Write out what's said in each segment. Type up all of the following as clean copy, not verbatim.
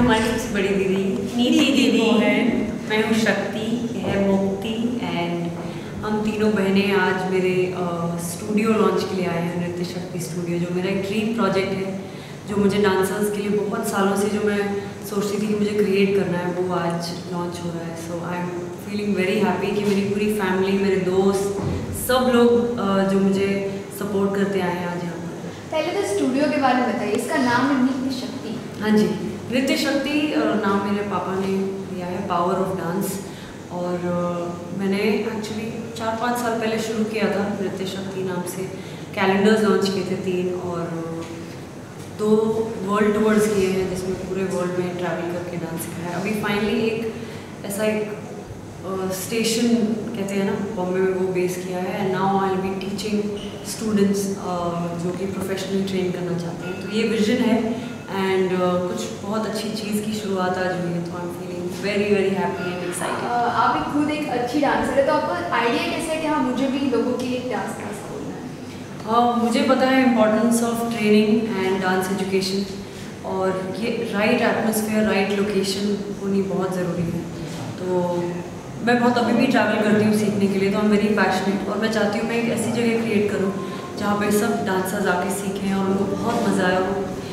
हमारी सबसे बड़ी दीदी नीति दीदी है, मैं हूँ शक्ति, है मुक्ति एंड हम तीनों बहनें आज मेरे स्टूडियो लॉन्च के लिए आए हैं, नृत्य शक्ति स्टूडियो, जो मेरा एक ड्रीम प्रोजेक्ट है, जो मुझे डांसर्स के लिए बहुत सालों से जो मैं सोचती थी कि मुझे क्रिएट करना है, वो आज लॉन्च हो रहा है। So I am feeling very happy कि मेरी पूरी फैमिली, मेरे दोस्त, सब लोग जो मुझे सपोर्ट करते आए हैं आज यहाँ पर। पहले तो स्टूडियो के बारे में बताइए, इसका नाम है नृत्य शक्ति। हाँ जी, नृत्य शक्ति नाम मेरे पापा ने दिया है, पावर ऑफ डांस। और मैंने एक्चुअली 4-5 साल पहले शुरू किया था नृत्य शक्ति नाम से। कैलेंडर्स लॉन्च किए थे 3 और 2 वर्ल्ड टूर्स किए हैं, जिसमें पूरे वर्ल्ड में ट्रैवल करके डांस सिखाया है। अभी फाइनली एक ऐसा एक स्टेशन कहते हैं ना बॉम्बे में, वो बेस किया है। And now I will be teaching students जो कि प्रोफेशनली ट्रेन करना चाहते हैं। तो ये विजन है एंड कुछ बहुत अच्छी चीज़ की शुरुआत आज हुई है, तो I am feeling very very happy and excited. आप भी खुद एक अच्छी डांसर है, तो आपको आइडिया कैसे है कि हाँ मुझे भी लोगों की एक डांस क्लास खोलना है? मुझे पता है importance of training and dance education, और ये राइट एटमॉस्फेयर, राइट लोकेशन होनी बहुत ज़रूरी है। तो मैं बहुत अभी भी ट्रैवल करती हूँ सीखने के लिए, तो आई एम वेरी पैशनेट, और मैं चाहती हूँ मैं एक ऐसी जगह क्रिएट करूँ जहाँ पे सब डांसर्स आके सीखें और उनको बहुत मज़ा आए,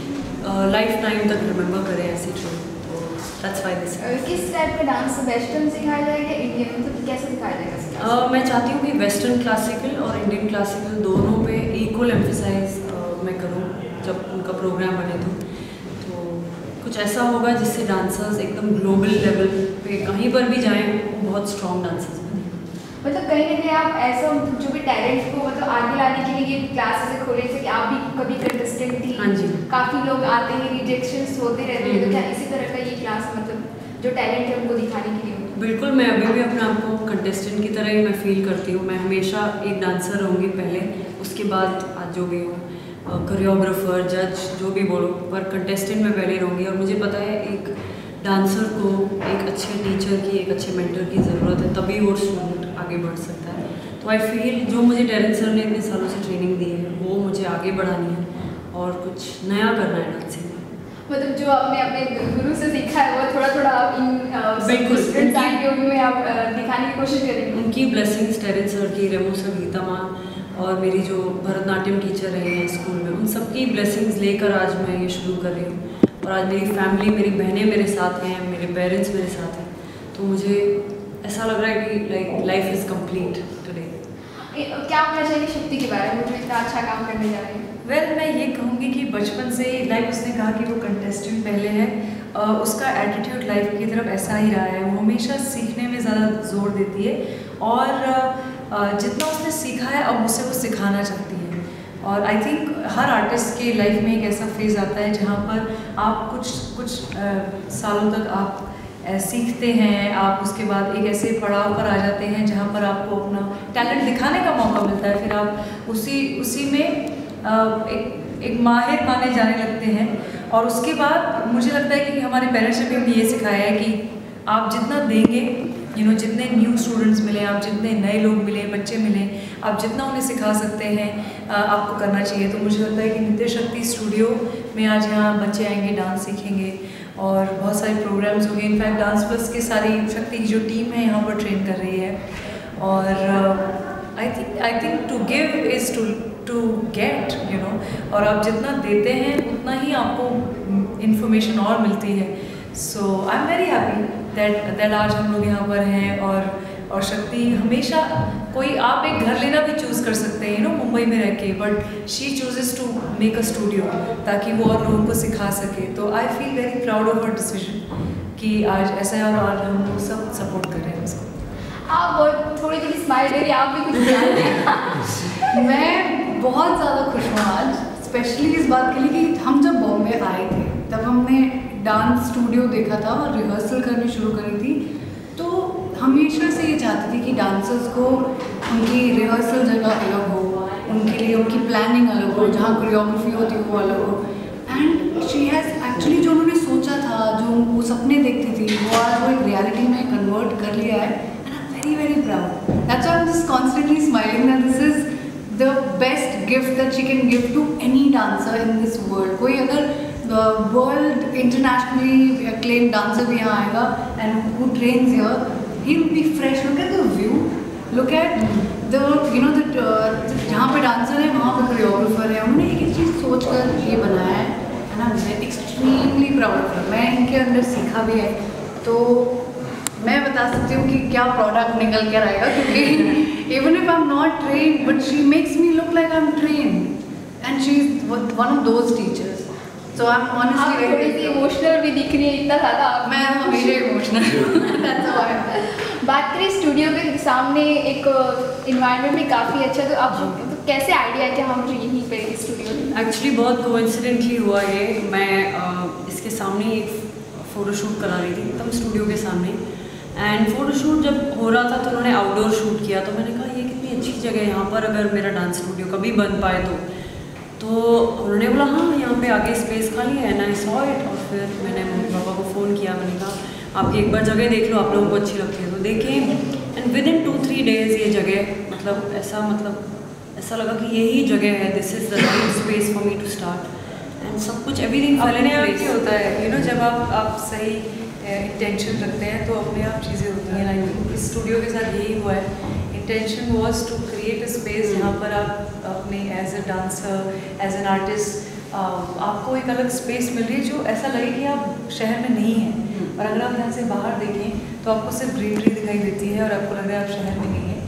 वो लाइफ टाइम तक रिमेंबर करें ऐसी ट्रेन। तो दैट्स व्हाई दिस। किस टाइप का डांस वेस्टर्न सिखाया जाएगा, इंडियन, मतलब कैसे सिखाया जाएगा? मैं चाहती हूँ कि वेस्टर्न क्लासिकल और इंडियन क्लासिकल दोनों पे इक्वल एम्फेसाइज मैं करूँ जब उनका प्रोग्राम बने। तो कुछ ऐसा होगा जिससे डांसर्स एकदम ग्लोबल लेवल पे कहीं पर भी जाएं, वो बहुत स्ट्रॉन्ग डांसर्स बने। मतलब कहीं ना कहीं आप ऐसा जो भी टैलेंट को मतलब आगे लाने के लिए ये क्लास ऐसे खोले थे कि आप भी कभी कंटेस्टेंट थी। हाँ जी। काफ़ी लोग आते हैं, रिजेक्शंस होते रहते हैं, तो क्या इसी तरह का ये क्लास मतलब जो टैलेंट है उनको दिखाने के लिए? बिल्कुल, मैं अभी भी अपने आप को कंटेस्टेंट की तरह ही मैं फील करती हूँ। मैं हमेशा एक डांसर रहूँगी पहले, उसके बाद आज जो भी हो, कोरियोग्राफर, जज, जो भी बोलो, पर कंटेस्टेंट में पहले रहूँगी। और मुझे पता है एक डांसर को एक अच्छे टीचर की, एक अच्छे मेंटर की ज़रूरत है, तभी वो स्टूडेंट आगे बढ़ सकता है। तो आई फील जो मुझे टैलेंट सर ने इतने सालों से ट्रेनिंग दी है, वो मुझे आगे बढ़ानी है और कुछ नया करना है डांसिंग में। मतलब जो आपने अपने गुरु से सीखा है वो थोड़ा थोड़ा आप इन बिल्कुल टाइम योग में आप दिखाने की कोशिश करेंगे। उनकी ब्लेसिंग्स, टैलेंट सर की, रेमो सर, गीता माँ और मेरी जो भरतनाट्यम टीचर रही हैं स्कूल में, उन सबकी ब्लेसिंग्स लेकर आज मैं ये शुरू कर रही हूँ। और आज मेरी फैमिली, मेरी बहनें मेरे साथ हैं, मेरे पेरेंट्स मेरे साथ हैं, तो मुझे ऐसा लग रहा है कि लाइफ इज़ कंप्लीट टुडे। क्या होना चाहिए शक्ति के बारे में, जो इतना अच्छा काम करने जा रही है? वेल मैं ये कहूँगी कि बचपन से लाइक उसने कहा कि वो कंटेस्टेंट पहले है, उसका एटीट्यूड लाइफ की तरफ ऐसा ही रहा है। वो हमेशा सीखने में ज़्यादा जोर देती है और जितना उसने सीखा है अब उसे वो सिखाना चाहती है। और आई थिंक हर आर्टिस्ट के लाइफ में एक ऐसा फेज़ आता है जहाँ पर आप कुछ सालों तक आप सीखते हैं, आप उसके बाद एक ऐसे पड़ाव पर आ जाते हैं जहाँ पर आपको अपना टैलेंट दिखाने का मौका मिलता है। फिर आप उसी में एक माहिर माने जाने लगते हैं। और उसके बाद मुझे लगता है कि हमारे पेरेंट्स ने भी हमें ये सिखाया है कि आप जितना देंगे, जितने न्यू स्टूडेंट्स मिले, आप जितने नए लोग मिले, बच्चे मिले, आप जितना उन्हें सिखा सकते हैं आपको करना चाहिए। तो मुझे लगता है कि नृत्य शक्ति स्टूडियो में आज यहाँ बच्चे आएंगे, डांस सीखेंगे और बहुत सारे प्रोग्राम्स होंगे। इनफैक्ट डांस प्लस की सारी शक्ति की जो टीम है यहाँ पर ट्रेन कर रही है। और I think to give is to get, और आप जितना देते हैं उतना ही आपको इन्फॉर्मेशन और मिलती है। So I am very happy that आज हम लोग यहाँ पर हैं। और शक्ति हमेशा आप एक घर लेना भी चूज़ कर सकते हैं मुंबई में रह के, but she chooses to make a studio ताकि वो और लोगों को सिखा सके। तो I feel very proud of her decision कि आज ऐसा है और हम लोग सब सपोर्ट कर रहे हैं उसको। आप थोड़ी स्माइल दे रही, आप भी कुछ जानते मैं बहुत ज़्यादा खुश हूँ आज, स्पेशली इस बात के लिए कि हम जब बॉम्बे आए थे तब हमने डांस स्टूडियो देखा था और रिहर्सल करनी शुरू करी थी। तो हमेशा से ये चाहती थी कि डांसर्स को उनकी रिहर्सल जगह अलग हो, उनके लिए उनकी प्लानिंग अलग हो, जहाँ कोरियोग्राफी होती है वो अलग हो। एंड शी हैज़ एक्चुअली जो उन्होंने सोचा था, जो वो सपने देखती थी, वो आज वो एक रियलिटी में कन्वर्ट कर लिया है। And I am very very proud. That's why I am just constantly smiling that this is the best gift that she can give to any dancer in this world। कोई अगर world internationally acclaimed dancer भी यहाँ आएगा and who trains here, he will be fresh. Look at the view, look at the जहाँ पे dancer है वहाँ पे कोरियोग्राफर है, उन्होंने एक चीज़ सोच कर ये बनाया है ना. मैं एक्सट्रीमली प्राउड ऑफ हर. मैं इनके अंदर सीखा भी है, तो मैं बता सकती हूँ कि क्या प्रोडक्ट निकल कर आएगा, क्योंकि even if I am not trained but she makes me look like I am trained and she is one of those teachers. So I am honestly थोड़ी सी इमोशनल भी दिख रही है इतना ज़्यादा. मैं हमेशा इमोशनल. बात करें स्टूडियो के सामने एक इन्वायरमेंट भी काफ़ी अच्छा, तो आपको तो कैसे आइडिया है कि हम यहीं पे स्टूडियो? एक्चुअली बहुत कोइंसिडेंटली हुआ ये. मैं इसके सामने एक फ़ोटोशूट करा रही थी एकदम स्टूडियो के सामने, एंड फ़ोटोशूट जब हो रहा था तो उन्होंने आउटडोर शूट किया. तो मैंने कहा ये कितनी अच्छी जगह है, यहाँ पर अगर मेरा डांस स्टूडियो कभी बन पाए तो उन्होंने बोला हाँ यहाँ पे आगे स्पेस खाली है. And I saw it. और फिर मैंने मम्मी पापा को फ़ोन किया, मैंने कहा आपकी एक बार जगह देख लो, आप लोगों को अच्छी लगती है तो देखें. एंड विद इन 2-3 डेज़ ये जगह मतलब ऐसा लगा कि यही जगह है, this is the right space for me to start. And सब कुछ एवरीथिंग अपने आप ही होता है. जब आप सही इंटेंशन रखते हैं तो अपने आप चीज़ें होती हैं. लाइक इस स्टूडियो के साथ यही हुआ है. Intention was to create a space जहाँ पर आप अपने as a dancer, as an artist, आपको एक अलग स्पेस मिल रही है जो ऐसा लगे कि आप शहर में नहीं हैं. और अगर आप यहाँ से बाहर देखें तो आपको सिर्फ ग्रीनरी दिखाई देती है और आपको लग रहा है आप शहर में नहीं हैं.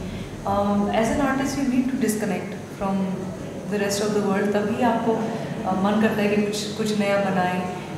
As an artist you need to disconnect from the rest of the world. तभी आपको मन करता है कि कुछ नया बनाएं.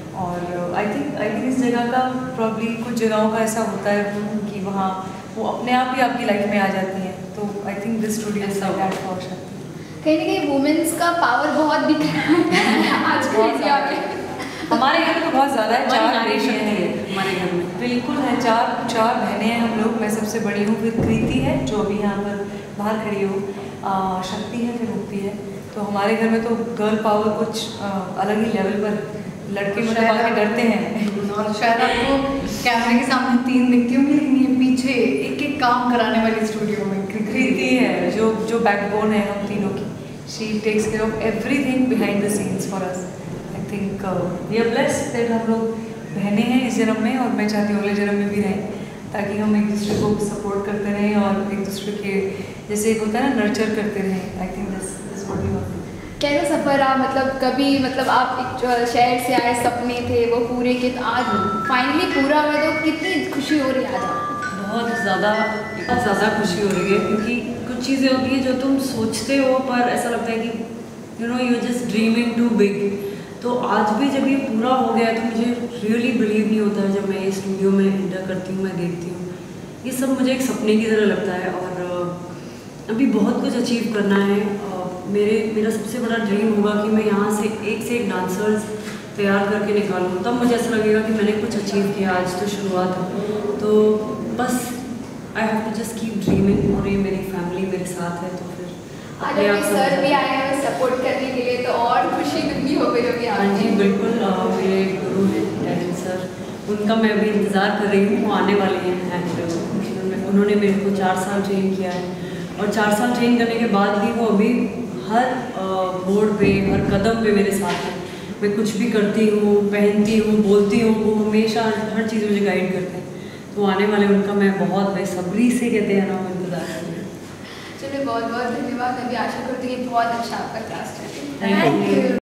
और आई थिंक इस जगह का प्रॉब्ली कुछ जगहों का ऐसा होता है कि वहाँ वो अपने आप ही आपकी लाइफ में आ जाती हैं. तो I think this studio is that for Shakti. कहीं ना कहीं वुमेन्स का पावर बहुत दिख रहा है आज के इंडिया में. हमारे घर में तो बहुत ज़्यादा है. 4 नारी बहनें शक्ति हैं है हमारे घर में. बिल्कुल है. चार बहनें हैं हम लोग. मैं सबसे बड़ी हूँ. फिर कृति है जो अभी यहाँ पर बाहर खड़ी हो, शक्ति है, फिर मुक्ति है. तो हमारे घर में तो गर्ल पावर कुछ अलग ही लेवल पर. लड़के मतलब आके डरते हैं. और शायद आपको कैमरे के सामने 3 दिखती होंगी, लेकिन ये पीछे एक काम कराने वाली स्टूडियो में कृति है जो बैकबोन है हम तीनों की. She takes care of everything behind the scenes for us. I think we are blessed that हम लोग बहनें हैं इस जन्म में, और मैं चाहती हूँ अगले जन्म में भी रहें, ताकि हम एक दूसरे को सपोर्ट करते रहें और एक दूसरे के जैसे एक होता है ना नर्चर करते रहें. I think this what we want. कैसा सफ़र रहा? मतलब कभी आप एक शहर से आए, सपने थे वो पूरे के, तो आज फाइनली पूरा हुआ, तो कितनी खुशी हो रही है आज आपको? बहुत ज़्यादा खुशी हो रही है, क्योंकि कुछ चीज़ें होती हैं जो तुम सोचते हो पर ऐसा लगता है कि you just dreaming too big. तो आज भी जब ये पूरा हो गया तो मुझे रियली बिलीव नहीं होता है. जब मैं ये स्टूडियो में एंटर करती हूँ, मैं देखती हूँ, ये सब मुझे एक सपने की तरह लगता है. और अभी बहुत कुछ अचीव करना है. मेरा सबसे बड़ा ड्रीम होगा कि मैं यहाँ से एक डांसर्स तैयार करके निकालूँ, तब मुझे ऐसा लगेगा कि मैंने कुछ अचीव किया. आज तो शुरुआत है, तो बस I have to just keep dreaming. और ये मेरी फैमिली मेरे साथ है, तो फिर आज आपके सर भी आए हैं सपोर्ट करने के लिए, तो और खुशी दुगनी हो गई होगी. हाँ जी बिल्कुल. मेरे गुरु हैं टैलेंट सर, उनका मैं अभी इंतज़ार कर रही हूँ. वो आने वाले हैं. एंड उन्होंने मेरे को 4 साल ट्रेन किया है, और 4 साल ट्रेन करने के बाद भी वो अभी हर बोर्ड पे, हर कदम पे मेरे साथ है. मैं कुछ भी करती हूँ, पहनती हूँ, बोलती हूँ, वो हमेशा हर चीज़ मुझे गाइड करते हैं. तो आने वाले उनका मैं बहुत बेसब्री से कहते हैं ना, इंतज़ार कर रही हूँ. चलिए बहुत बहुत धन्यवाद. अभी आशा करती हूँ कि बहुत अच्छा आपका क्लास चले. Thank you.